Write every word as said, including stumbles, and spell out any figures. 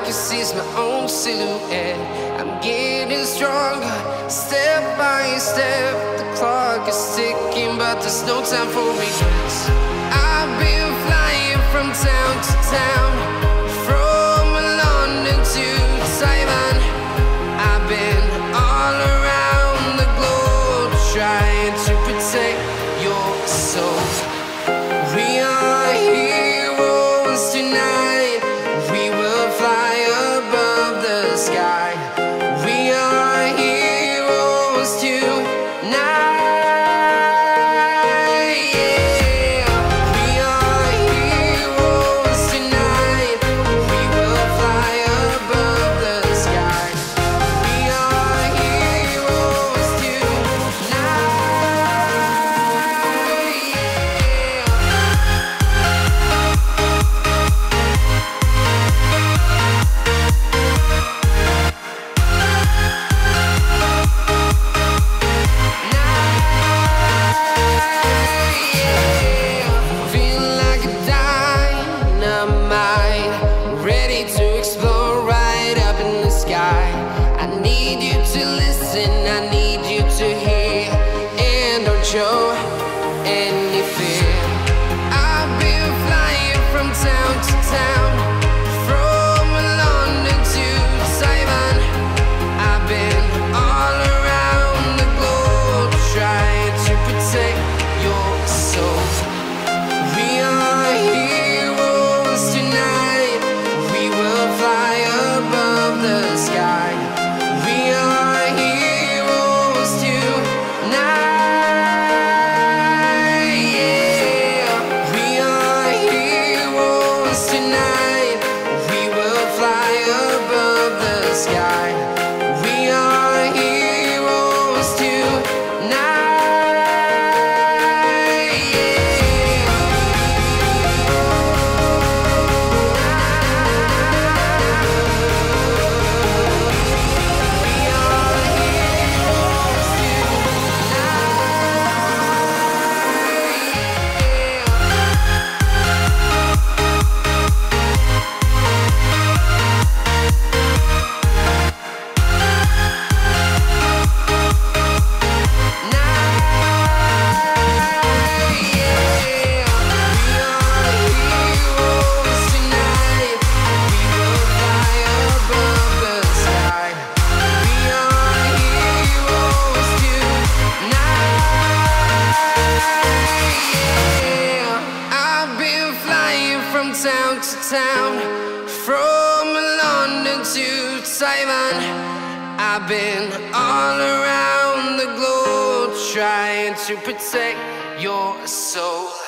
can see my own silhouette. I'm getting stronger, step by step. The clock is ticking, but there's no time for regrets. I've been flying from town to town, from London to Taiwan. I've been all around the globe, trying to protect your soul. We are heroes tonight. We will fly above the sky. We are heroes tonight. Show any fear. I've been flying from town to town, from London to Taiwan. I've been all around the globe, trying to protect your soul. We are heroes tonight. We will fly above the sky. We are heroes tonight. Town to town, from London to Taiwan. I've been all around the globe, trying to protect your soul.